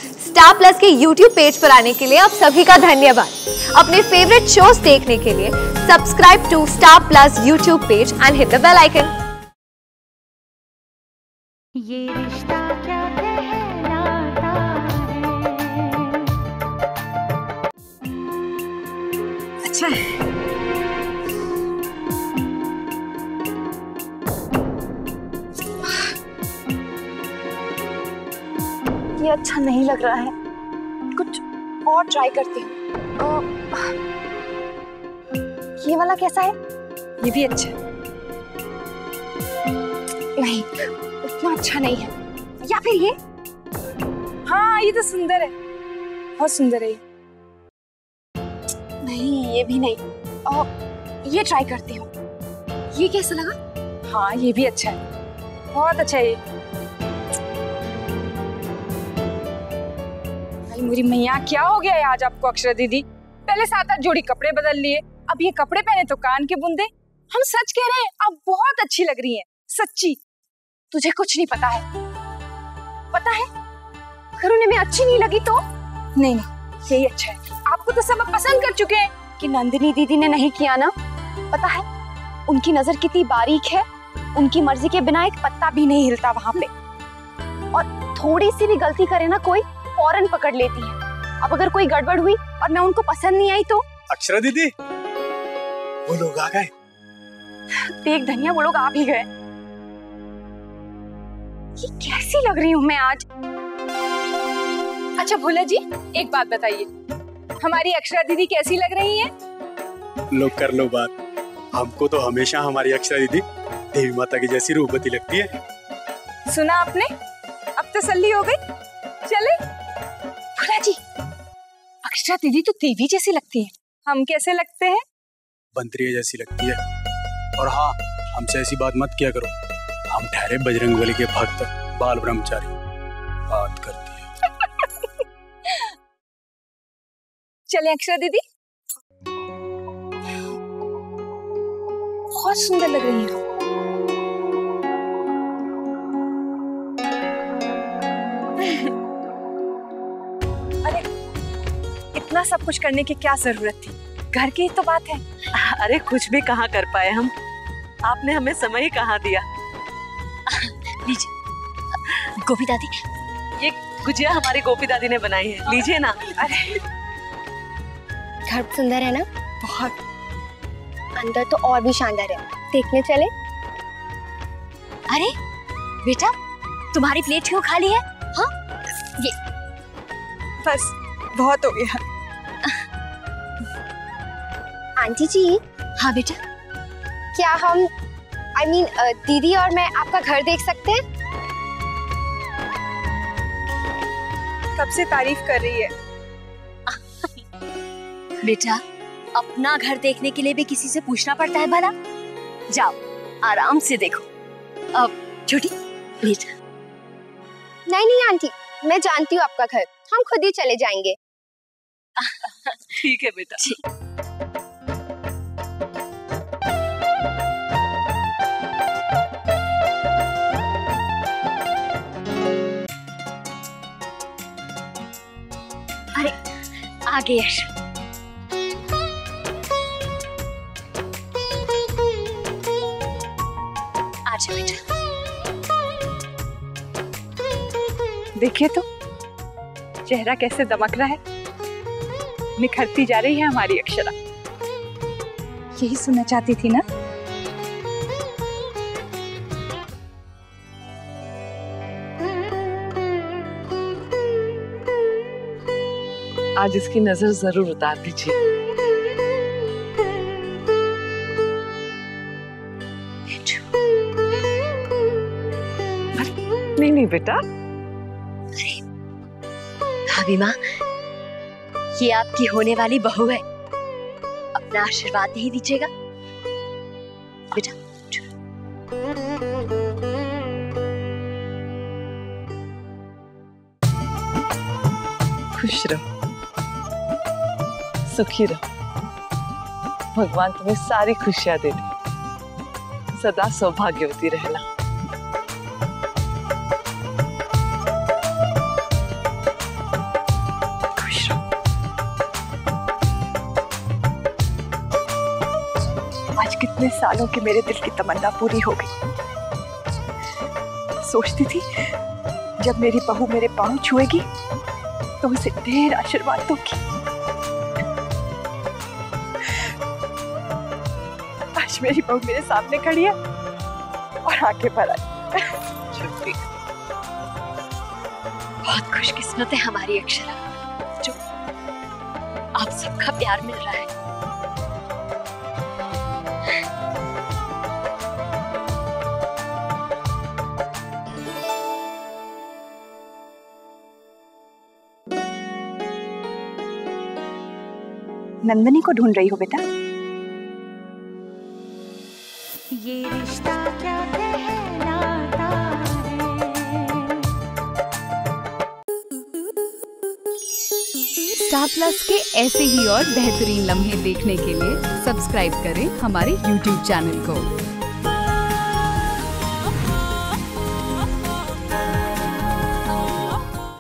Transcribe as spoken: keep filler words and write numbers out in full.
Star Plus के YouTube page पर आने के लिए आप सभी का धन्यवाद। अपने फेवरेट शोज देखने के लिए subscribe to Star Plus YouTube page and hit the bell icon. Yeh Rishta क्या कहलाता है? अच्छा है। ये अच्छा नहीं लग रहा है, कुछ और ट्राई करती हूँ। ये वाला कैसा है? ये भी अच्छा है। नहीं, उतना अच्छा नहीं है। या फिर ये? हाँ, ये तो सुंदर है, बहुत सुंदर है। नहीं, ये भी नहीं। आ, ये ट्राई करती हूँ। ये कैसा लगा? हाँ, ये भी अच्छा है, बहुत अच्छा है ये। मेरी मैया, क्या हो गया है आज आपको अक्षरा दीदी? पहले सात आठ जोड़ी कपड़े बदल लिए, अब ये कपड़े पहने तो कान के बुंदे। हम सच कह रहे हैं, आप बहुत अच्छी लग रही हैं, सच्ची। तुझे कुछ नहीं पता है। पता है, अगर उन्हें मैं अच्छी नहीं लगी तो? नहीं नहीं, यही अच्छा है। आपको तो सब पसंद कर चुके हैं। कि नंदिनी दीदी ने नहीं किया ना? पता है, उनकी नजर कितनी बारीक है, उनकी मर्जी के बिना एक पत्ता भी नहीं हिलता वहां पे। और थोड़ी सी भी गलती करे ना कोई, फौरन पकड़ लेती है। अब अगर कोई गड़बड़ हुई और मैं उनको पसंद नहीं आई तो? अक्षरा दीदी, वो लोग आ गए। देख धनिया, वो लोग आ भी गए। ये कैसी लग रही हूँ मैं आज? अच्छा भोला जी, एक बात बताइए, हमारी अक्षरा दीदी कैसी लग रही है? लो कर लो बात। हमको तो हमेशा हमारी अक्षरा दीदी देवी माता की जैसी रूपवती लगती है। सुना आपने? अब तसल्ली हो गई। चले भोला जी, अक्षरा दीदी तो देवी जैसी लगती है। हम कैसे लगते हैं? बंतरिया जैसी लगती है। और हाँ, हमसे ऐसी बात मत किया करो, हम ठहरे बजरंगबली के भक्त, बाल ब्रह्मचारी। बात करती है। चले अक्षरा दीदी, बहुत सुंदर लग रही है। अरे इतना सब कुछ करने की क्या जरूरत थी? घर की तो बात है। अरे कुछ भी कहाँ कर पाए हम, आपने हमें समय ही कहाँ दिया। लीजिए गोपी दादी, ये गुजिया हमारी गोपी दादी ने बनाई है, लीजिए ना। अरे घर सुंदर है ना? बहुत। अंदर तो और भी शानदार है, देखने चले? अरे बेटा, तुम्हारी प्लेट क्यों खाली है? हाँ, ये बस बहुत हो गया। आंटी जी। हाँ बेटा, क्या हम आई I मीन mean, दीदी और मैं आपका घर देख सकते हैं? कब से तारीफ कर रही है। बेटा, अपना घर देखने के लिए भी किसी से पूछना पड़ता है भला? जाओ आराम से देखो। अब छोटी बेटा। नहीं नहीं आंटी, मैं जानती हूँ आपका घर, हम खुद ही चले जाएंगे। ठीक है बेटा। अरे आ गए यश। आजा बेटा। देखिए तो चेहरा कैसे दमक रहा है, निखरती जा रही है हमारी अक्षरा। यही सुनना चाहती थी ना? आज इसकी नजर जरूर उतार दीजिए। नहीं नहीं बेटा। अरे भाभी माँ, ये आपकी होने वाली बहू है, अपना आशीर्वाद नहीं दीजिएगा बेटा। खुश रहो, सुखी रहो, भगवान तुम्हें सारी खुशियां दे दे, सदा सौभाग्यवती रहना। इतने सालों की मेरे दिल की तमन्ना पूरी हो गई। सोचती थी जब मेरी बहू मेरे पांव छुएगी तो उसे ढेर आशीर्वाद दूंगी। आज मेरी बहू मेरे सामने खड़ी है और आगे बढ़ाई। छुट्टी बहुत खुशकिस्मत है हमारी अक्षरा, जो आप सबका प्यार मिल रहा है। नंदनी को ढूंढ रही हो बेटा? ये रिश्ता क्या कहलाता है। स्टार प्लस के ऐसे ही और बेहतरीन लम्हे देखने के लिए सब्सक्राइब करें हमारे यूट्यूब चैनल को।